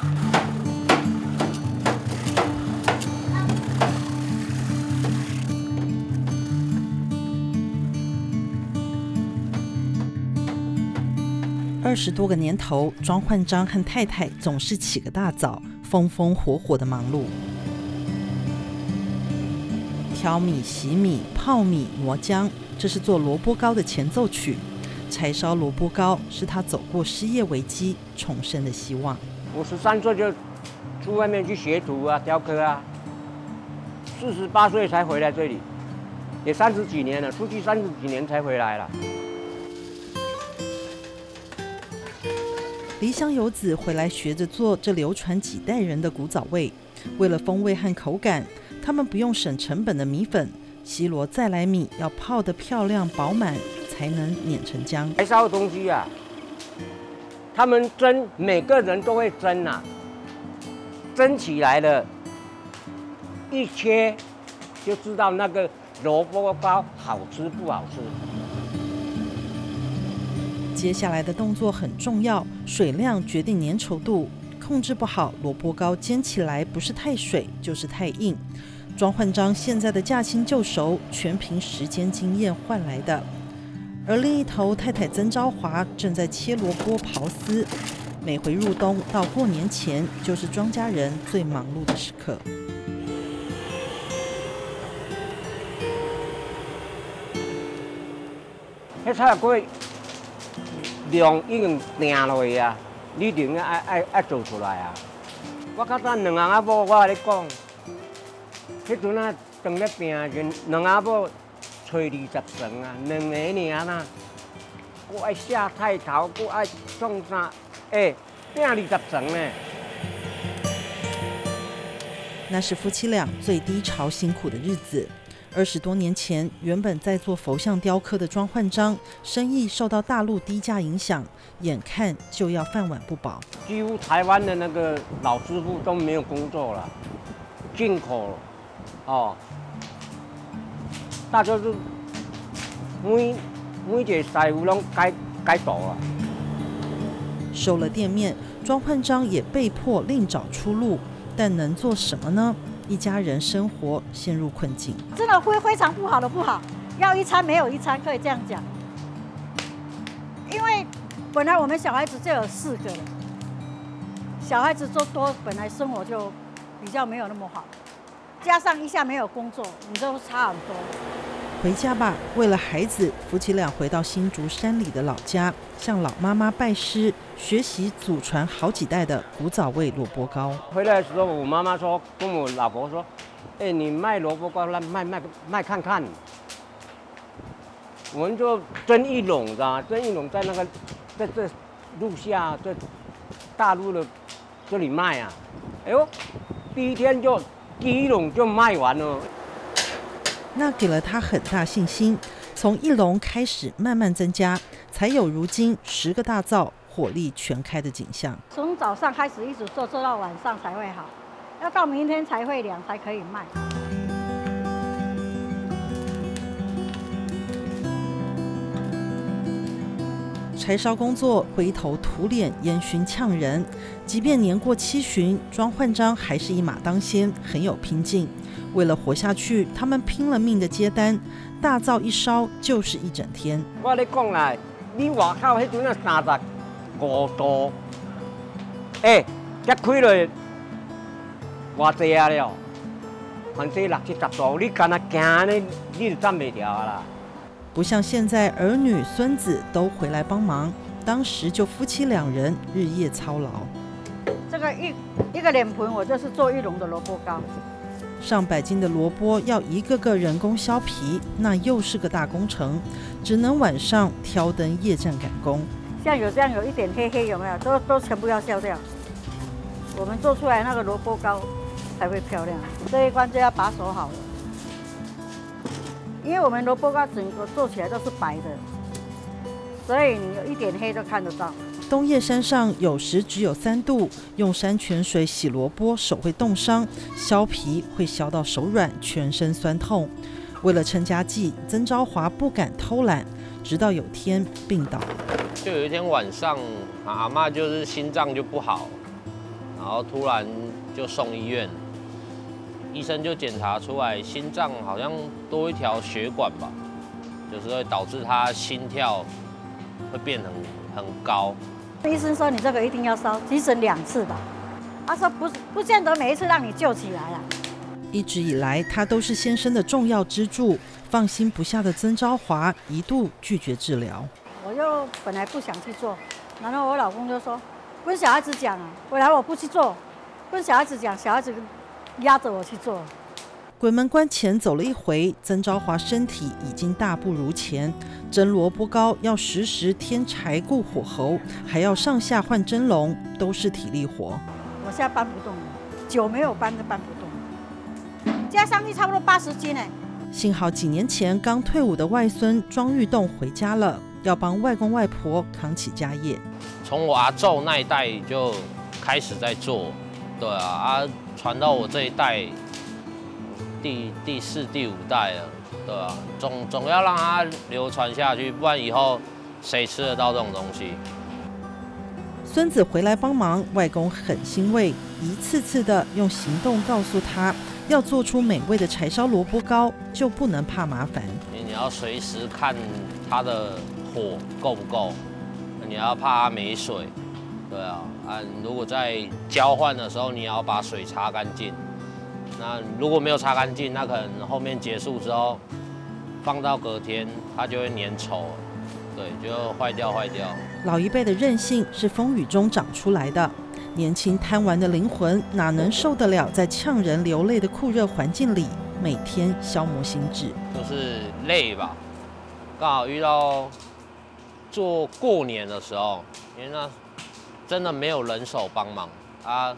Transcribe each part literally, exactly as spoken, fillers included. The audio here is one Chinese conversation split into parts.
二十多个年头，庄焕章和太太总是起个大早，风风火火的忙碌。挑米、洗米、泡米、磨浆，这是做萝卜糕的前奏曲。柴烧萝卜糕是他走过失业危机重生的希望。 我十三岁就出外面去学徒啊，雕刻啊，四十八岁才回来这里，也三十几年了，出去三十几年才回来了。 离乡游子回来学着做这流传几代人的古早味，为了风味和口感，他们不用省成本的米粉，西螺再来米要泡得漂亮饱满，才能碾成浆。 柴烧的东西啊，他们蒸，每个人都会蒸啊，蒸起来了，一切就知道那个萝卜糕好吃不好吃。 接下来的动作很重要，水量决定粘稠度，控制不好，萝卜糕煎起来不是太水就是太硬。庄焕章现在的驾轻就熟，全凭时间经验换来的。而另一头，太太曾昭华正在切萝卜刨丝。每回入冬到过年前，就是庄家人最忙碌的时刻。 迄菜粿量已经定落去啊，你一定爱爱爱做出来啊！我较早两阿某，我甲你讲，迄阵啊，当咧拼时，两阿某找二十层啊，两个尔呐，我爱下菜头，我爱创啥？哎，拼二十层呢。 那是夫妻俩最低潮、辛苦的日子。二十多年前，原本在做佛像雕刻的庄焕章，生意受到大陆低价影响，眼看就要饭碗不保。 几乎台湾的那个老师傅都没有工作了，进口哦，大家都每每一个师傅拢改改道了。 收了店面，庄焕章也被迫另找出路，但能做什么呢？一家人生活陷入困境， 真的非非常不好的不好，要一餐没有一餐，可以这样讲。因为本来我们小孩子就有四个了，小孩子做多，本来生活就比较没有那么好，加上一下没有工作，你就差很多。 回家吧，为了孩子，夫妻俩回到新竹山里的老家，向老妈妈拜师，学习祖传好几代的古早味萝卜糕。 回来的时候，我妈妈说，跟我老婆说：“哎、欸，你卖萝卜糕，来卖卖卖看看。”我们就蒸一笼的，蒸一笼在那个在这路下，在大陆的这里卖啊。哎呦，第一天就第一笼就卖完了。 那给了他很大信心，从一笼开始慢慢增加，才有如今十个大灶火力全开的景象。 从早上开始一直做，做到晚上才会好，要到明天才会凉，才可以卖。 柴烧工作灰头土脸，烟熏呛人。即便年过七旬，庄焕章还是一马当先，很有拼劲。为了活下去，他们拼了命的接单，大灶一烧就是一整天。 我咧讲啦，你外口迄阵啊三十五度，哎、欸，才开落偌济啊了，反正六七十度，你干那行呢，你就站袂掉啦。 不像现在儿女孙子都回来帮忙，当时就夫妻两人日夜操劳。 这个一一个脸盆，我就是做一笼的萝卜糕。 上百斤的萝卜要一个个人工削皮，那又是个大工程，只能晚上挑灯夜战赶工。 像有这样有一点黑黑，有没有？都都全部要削掉。我们做出来那个萝卜糕才会漂亮。这一关就要把手好了，因为我们萝卜糕整个做起来都是白的，所以你有一点黑都看得到。 东叶山上有时只有三度，用山泉水洗萝卜手会冻伤，削皮会削到手软，全身酸痛。为了撑家计，曾昭华不敢偷懒，直到有天病倒。 就有一天晚上，阿嬷就是心脏就不好，然然后突然就送医院，医生就检查出来心脏好像多一条血管吧，就是会导致他心跳会变很很高。 医生说你这个一定要烧急诊两次吧，他说不不见得每一次让你救起来了。 一直以来，他都是先生的重要支柱，放心不下的曾昭华一度拒绝治疗。 我就本来不想去做，然后我老公就说跟小孩子讲啊，未来我不去做，跟小孩子讲，小孩子压着我去做。 鬼门关前走了一回，曾昭华身体已经大不如前，蒸萝卜糕要时时添柴顾火候，还要上下换蒸笼，都是体力活。 我现在搬不动了，酒没有搬就搬不动。加上去差不多八十斤哎。 幸好几年前刚退伍的外孙庄玉栋回家了，要帮外公外婆扛起家业。 从我阿昼那一代就开始在做，对啊，啊传到我这一代，第第四、第五代了，对啊，总总要让它流传下去，不然以后谁吃得到这种东西？ 孙子回来帮忙，外公很欣慰，一次次的用行动告诉他，要做出美味的柴烧萝卜糕，就不能怕麻烦。 你要随时看它的火够不够，你要怕它没水，对啊，啊，如果在交换的时候，你要把水擦干净。那如果没有擦干净，那可能后面结束之后，放到隔天它就会粘稠，对，就坏掉坏掉。 老一辈的韧性是风雨中长出来的，年轻贪玩的灵魂哪能受得了在呛人流泪的酷热环境里每天消磨心智？ 就是累吧，刚好遇到做过年的时候，因为那真的没有人手帮忙啊。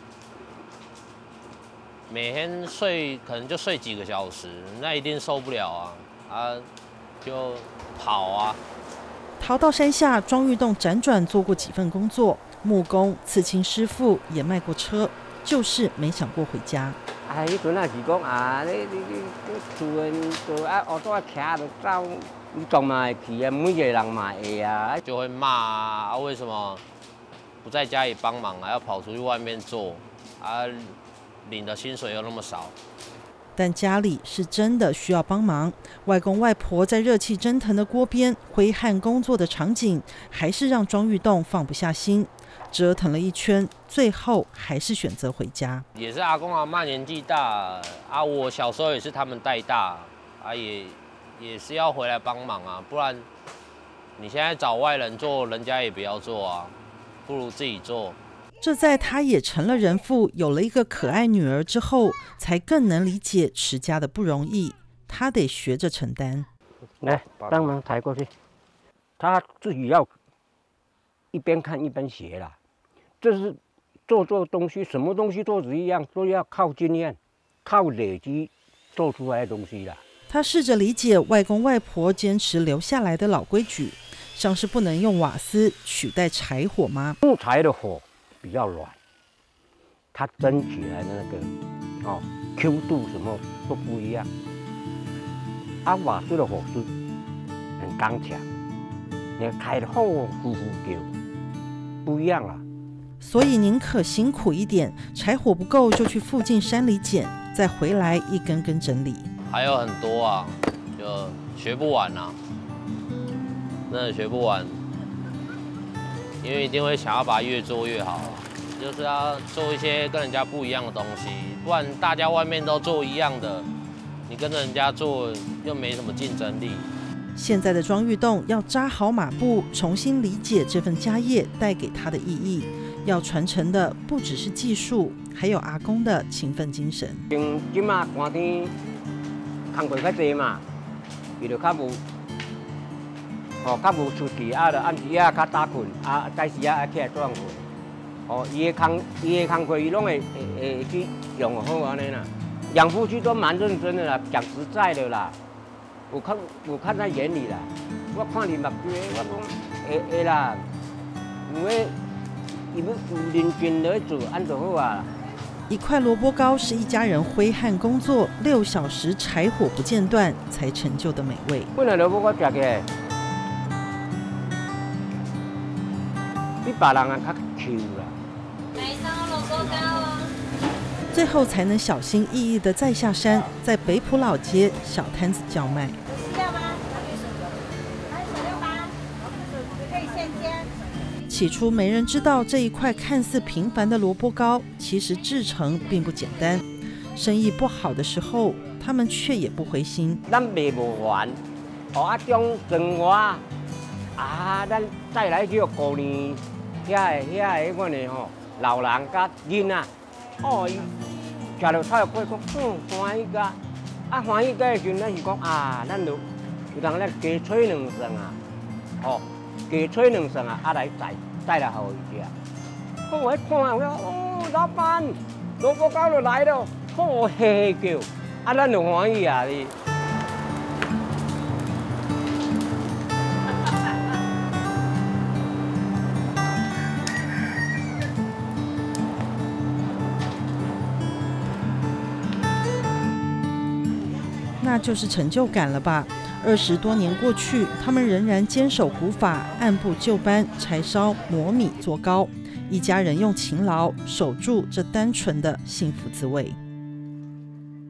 每天睡可能就睡几个小时，那一定受不了啊！啊，就跑啊！ 逃到山下，庄玉栋辗转做过几份工作，木工、刺青师傅，也卖过车，就是没想过回家。 啊，迄阵啊是讲啊，你你你厝诶，就啊后头啊徛就走，你总嘛会去啊，每个人嘛会啊。 就会骂啊，啊为什么不在家里帮忙啊，要跑出去外面做啊？领的薪水又那么少， 但家里是真的需要帮忙。外公外婆在热气蒸腾的锅边挥汗工作的场景，还是让庄玉栋放不下心。折腾了一圈，最后还是选择回家。 也是阿公阿嬷年纪大啊，我小时候也是他们带大啊，也也是要回来帮忙啊，不然你现在找外人做，人家也不要做啊，不如自己做。 这在他也成了人父，有了一个可爱女儿之后，才更能理解持家的不容易。他得学着承担。 来，帮忙抬过去。他自己要一边看一边学啦。这是做做东西，什么东西都是一样，都要靠经验、靠累积做出来的东西啦。 他试着理解外公外婆坚持留下来的老规矩，像是不能用瓦斯取代柴火吗？ 木材的火比较软，它蒸起来的那个哦 Q 度什么都不一样。啊，瓦斯的火是很刚强，你开的后呼呼叫，不一样啊。 所以宁可辛苦一点，柴火不够就去附近山里捡，再回来一根根整理。 还有很多啊，就学不完啊，真的学不完。因为一定会想要把它越做越好，就是要做一些跟人家不一样的东西，不然大家外面都做一样的，你跟着人家做又没什么竞争力。 现在的庄玉栋要扎好马步，重新理解这份家业带给他的意义。要传承的不只是技术，还有阿公的勤奋精神。 今今嘛寒天工课较济嘛，伊就较无。哦，较无出去，啊，就暗时啊较早困，啊，早时啊起来早困。哦，伊的工，伊的工课，伊拢会会会去用好安尼啦。养父亲都蛮认真的啦，讲实在的啦，我看我看在眼里啦。我看你目睭，我讲会会啦，因为伊要有认真来做，安就好啊。 一块萝卜糕是一家人挥汗工作六小时，柴火不间断才成就的美味。 本来萝卜糕食起来。比别人啊较 Q 啦。 来烧萝卜糕哦。 最后才能小心翼翼地再下山，在北埔老街小摊子叫卖。起初没人知道这一块看似平凡的萝卜糕，其实制成并不简单。生意不好的时候，他们却也不灰心。 咱卖不完，哦啊种生活啊，咱再来叫过年，遐个遐个，阮的吼老人甲囡仔，哦，食到菜过讲，嗯，欢喜甲，啊欢喜甲的时阵，咱是讲啊，咱就有当咱加吹两算啊，哦。加吹两算啊，啊来宰宰来互伊食。我一看，我讲哦，老板，萝卜糕就来了，好嘿叫，啊咱就欢喜啊哩。 那就是成就感了吧。二十多年过去，他们仍然坚守古法，按部就班柴烧磨米做糕，一家人用勤劳守住这单纯的幸福滋味。